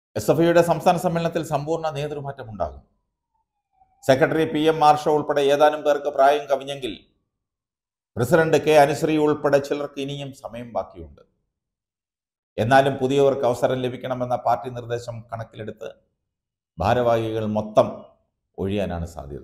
എസ്.എഫ്.ഐയുടെ സംസ്ഥാന സമ്മേളനത്തിൽ സമ്പൂർണ്ണ നേതൃമാറ്റമുണ്ടാകും. സെക്രട്ടറി PM മാർഷോ ഉൾപ്പെടെ ഏതാനും പേർക്ക് പ്രായം കവിഞ്ഞെങ്കിൽ പ്രസിഡന്റ് K. അനുശ്രീ ഉൾപ്പെടെ ചിലർക്ക് ഇനിയും സമയം ബാക്കിയുണ്ട്. എന്നാലും പുതിയവർക്ക് അവസരം ലഭിക്കണമെന്ന പാർട്ടി നിർദ്ദേശം കണക്കിലെടുത്ത് ഭാരവാഹികൾ മൊത്തം ഒഴിയാനാണ് സാധ്യത.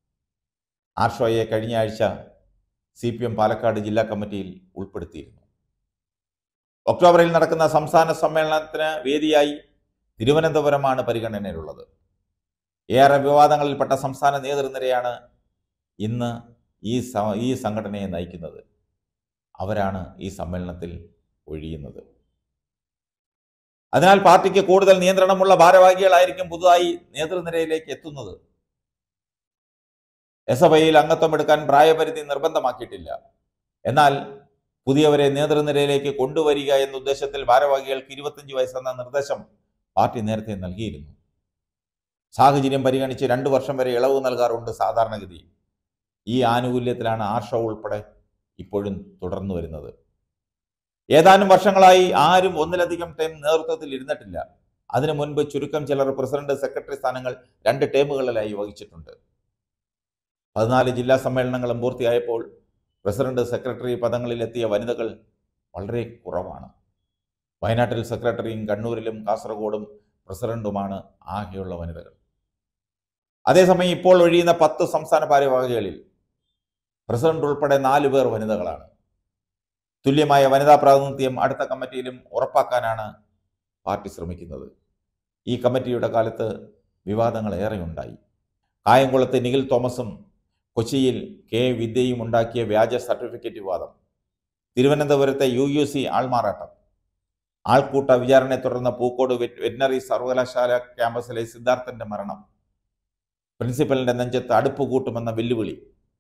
ആർഷോയെ കഴിഞ്ഞ ആഴ്ച CPM പാലക്കാട് ജില്ലാ കമ്മിറ്റിയിൽ ഉൾപ്പെടുത്തിയിരുന്നു. ഒക്ടോബറിൽ നടക്കുന്ന സംസ്ഥാന സമ്മേളനത്തിന് വേദിയായി തിരുവനന്തപുരമാണ് പരിഗണനയിലുള്ളത്. ഏറെ വിവാദങ്ങളിൽപ്പെട്ട സംസ്ഥാന നേതൃനിരയാണ് ഇന്ന് ഈ സംഘടനയെ നയിക്കുന്നത്. അവരാണ് ഈ സമ്മേളനത്തിൽ ഒഴിയുന്നത്. അതിനാൽ പാർട്ടിക്ക് കൂടുതൽ നിയന്ത്രണമുള്ള ഭാരവാഹികളായിരിക്കും പുതുതായി നേതൃനിരയിലേക്ക് എത്തുന്നത്. എസ്.എഫ്.ഐയിൽ അംഗത്വം എടുക്കാൻ പ്രായപരിധി നിർബന്ധമാക്കിയിട്ടില്ല. എന്നാൽ പുതിയവരെ നേതൃനിരയിലേക്ക് കൊണ്ടുവരിക എന്ന ഉദ്ദേശത്തിൽ ഭാരവാഹികൾക്ക് 25 വയസ്സെന്ന നിർദ്ദേശം പാർട്ടി നേരത്തെ നൽകിയിരുന്നു. സാഹചര്യം പരിഗണിച്ച് 2 വർഷം വരെ ഇളവ് നൽകാറുണ്ട് സാധാരണഗതി. ഈ ആനുകൂല്യത്തിലാണ് ആർഷോ ഉൾപ്പെടെ ഇപ്പോഴും തുടർന്നു വരുന്നത്. ഏതാനും വർഷങ്ങളായി ആരും ഒന്നിലധികം ടൈം നേതൃത്വത്തിൽ ഇരുന്നിട്ടില്ല. അതിനു മുൻപ് ചുരുക്കം ചിലർ പ്രസിഡന്റ്, സെക്രട്ടറി സ്ഥാനങ്ങൾ 2 ടേമുകളിലായി വഹിച്ചിട്ടുണ്ട്. 14 ജില്ലാ സമ്മേളനങ്ങളും പൂർത്തിയായപ്പോൾ പ്രസിഡന്റ്, സെക്രട്ടറി പദങ്ങളിലെത്തിയ വനിതകൾ വളരെ കുറവാണ്. വയനാട്ടിൽ സെക്രട്ടറിയും കണ്ണൂരിലും കാസർഗോഡും പ്രസിഡന്റുമാണ് ആകെയുള്ള വനിതകൾ. അതേസമയം ഇപ്പോൾ ഒഴിയുന്ന 10 സംസ്ഥാന ഭാരവാഹികളിൽ പ്രസിഡന്റ് ഉൾപ്പെടെ 4 പേർ വനിതകളാണ്. തുല്യമായ വനിതാ പ്രാതിനിധ്യം അടുത്ത കമ്മിറ്റിയിലും ഉറപ്പാക്കാനാണ് പാർട്ടി ശ്രമിക്കുന്നത്. ഈ കമ്മിറ്റിയുടെ കാലത്ത് വിവാദങ്ങൾ ഏറെയുണ്ടായി. കായംകുളത്ത് നിഖിൽ തോമസും കൊച്ചിയിൽ K. വിദ്യയും ഉണ്ടാക്കിയ വ്യാജ സർട്ടിഫിക്കറ്റ് വിവാദം, തിരുവനന്തപുരത്തെ UUC ആൾമാറാട്ടം, ആൾക്കൂട്ട വിചാരണയെ തുടർന്ന് പൂക്കോട് വെറ്റിനറി സർവകലാശാല ക്യാമ്പസിലെ സിദ്ധാർത്ഥന്റെ മരണം, പ്രിൻസിപ്പലിന്റെ നെഞ്ചത്ത് അടുപ്പ് കൂട്ടുമെന്ന വെല്ലുവിളി,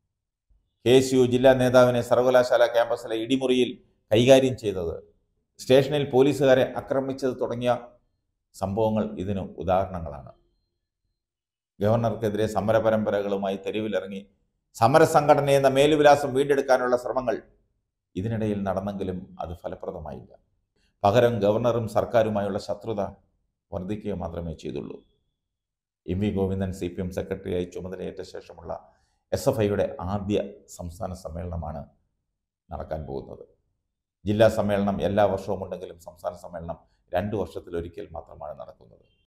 KSU ജില്ലാ നേതാവിനെ സർവകലാശാല ക്യാമ്പസിലെ ഇടിമുറിയിൽ കൈകാര്യം ചെയ്തത്, സ്റ്റേഷനിൽ പോലീസുകാരെ ആക്രമിച്ചത് തുടങ്ങിയ സംഭവങ്ങൾ ഇതിന് ഉദാഹരണങ്ങളാണ്. ഗവർണർക്കെതിരെ സമരപരമ്പരകളുമായി തെരുവിലിറങ്ങി സമരസംഘടന എന്ന മേലുവിലാസം വീണ്ടെടുക്കാനുള്ള ശ്രമങ്ങൾ ഇതിനിടയിൽ നടന്നെങ്കിലും അത് ഫലപ്രദമായില്ല. പകരം ഗവർണറും സർക്കാരുമായുള്ള ശത്രുത വർദ്ധിക്കുക മാത്രമേ ചെയ്തുള്ളൂ. MV ഗോവിന്ദൻ CPM സെക്രട്ടറിയായി ചുമതലയേറ്റ ശേഷമുള്ള എസ്.എഫ്.ഐയുടെ ആദ്യ സംസ്ഥാന സമ്മേളനമാണ് നടക്കാൻ പോകുന്നത്. ജില്ലാ സമ്മേളനം എല്ലാ വർഷവും ഉണ്ടെങ്കിലും സംസ്ഥാന സമ്മേളനം 2 വർഷത്തിലൊരിക്കൽ മാത്രമാണ് നടക്കുന്നത്.